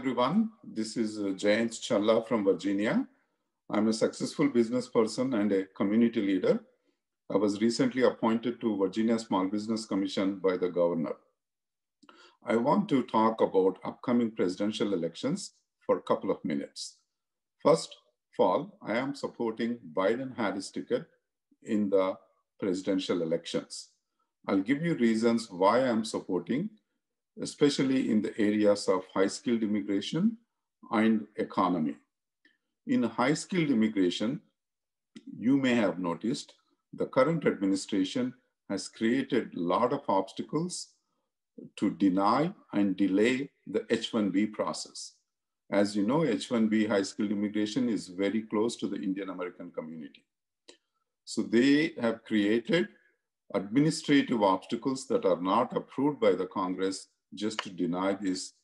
everyone. This is Jayant Challa from Virginia. I'm a successful business person and a community leader. I was recently appointed to Virginia Small Business Commission by the governor. I want to talk about upcoming presidential elections for a couple of minutes. First of all, I am supporting Biden-Harris ticket in the presidential elections. I'll give you reasons why I'm supporting, especially in the areas of high-skilled immigration and economy. In high-skilled immigration, you may have noticed the current administration has created a lot of obstacles to deny and delay the H-1B process. As you know, H-1B high-skilled immigration is very close to the Indian American community. So they have created administrative obstacles that are not approved by the Congress just to deny these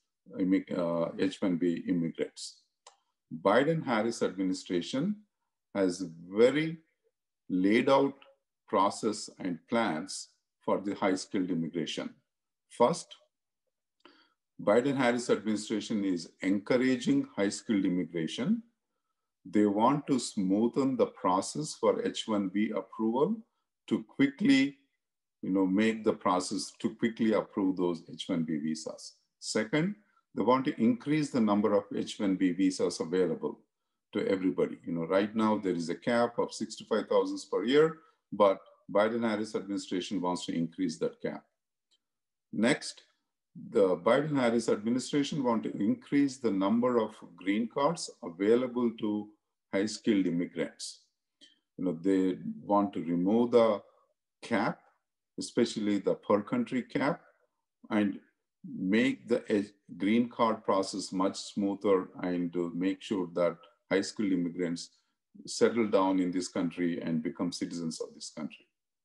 H-1B immigrants. Biden-Harris administration has very laid out process and plans for the high-skilled immigration. First, Biden-Harris administration is encouraging high-skilled immigration. They want to smoothen the process for H-1B approval to quickly, make the process to quickly approve those H-1B visas. Second, they want to increase the number of H-1B visas available to everybody. Right now there is a cap of 65,000 per year, but Biden-Harris administration wants to increase that cap. Next, the Biden-Harris administration want to increase the number of green cards available to high-skilled immigrants. They want to remove the cap, especially the per country cap, and make the green card process much smoother and to make sure that high-skilled immigrants settle down in this country and become citizens of this country.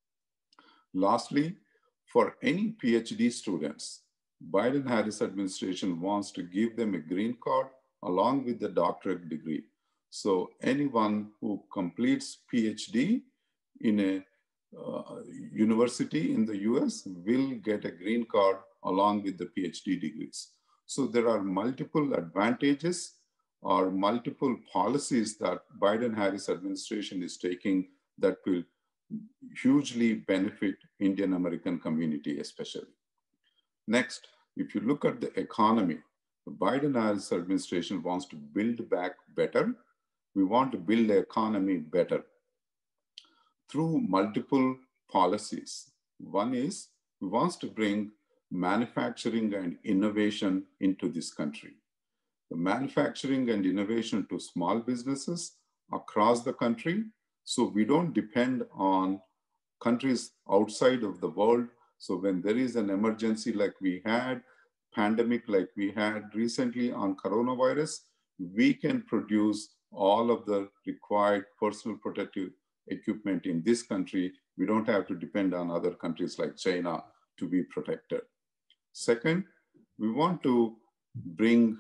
Lastly, for any PhD students, Biden-Harris administration wants to give them a green card along with the doctorate degree. So anyone who completes PhD in a university in the US will get a green card along with the PhD degrees. So there are multiple advantages or multiple policies that Biden-Harris administration is taking that will hugely benefit Indian American community especially. Next, if you look at the economy, the Biden-Harris administration wants to build back better. We want to build the economy better through multiple policies. One is we want to bring manufacturing and innovation into this country. The manufacturing and innovation to small businesses across the country, so we don't depend on countries outside of the world. So when there is an emergency like we had, pandemic like we had recently on coronavirus, we can produce all of the required personal protective equipment in this country. We don't have to depend on other countries like China to be protected. Second, we want to bring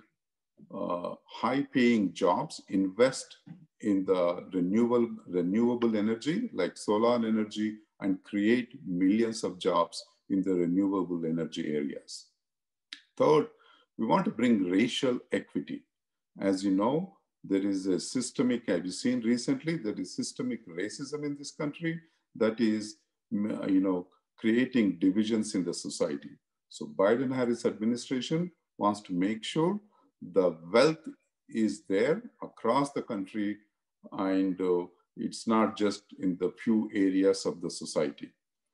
high-paying jobs, invest in the renewable energy like solar energy, and create millions of jobs in the renewable energy areas. Third, we want to bring racial equity. As you know, there is a systemic, have you seen recently, there is systemic racism in this country that is, creating divisions in the society. So Biden-Harris administration wants to make sure the wealth is there across the country and it's not just in the few areas of the society.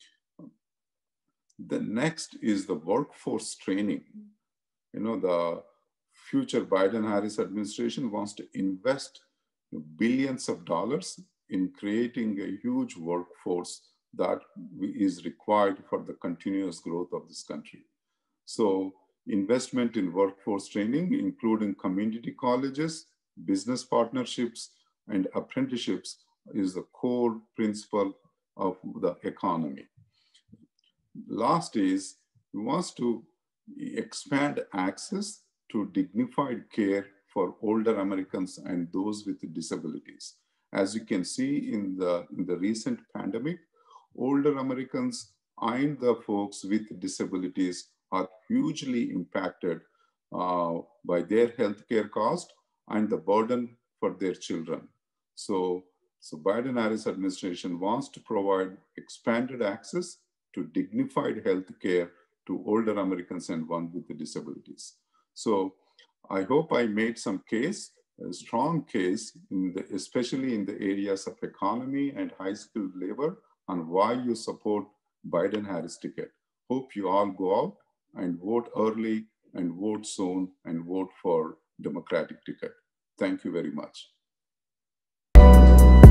The next is the workforce training. The future Biden-Harris administration wants to invest billions of dollars in creating a huge workforce that is required for the continuous growth of this country. So investment in workforce training, including community colleges, business partnerships, and apprenticeships is the core principle of the economy. Last is, we want to expand access to dignified care for older Americans and those with disabilities. As you can see in the recent pandemic, older Americans and the folks with disabilities are hugely impacted by their healthcare cost and the burden for their children. So Biden-Harris administration wants to provide expanded access to dignified health care to older Americans and one with the disabilities. So I hope I made some case, a strong case, especially in the areas of economy and high-skilled labor, on why you support Biden-Harris ticket. Hope you all go out and vote early and vote soon and vote for Democratic ticket. Thank you very much.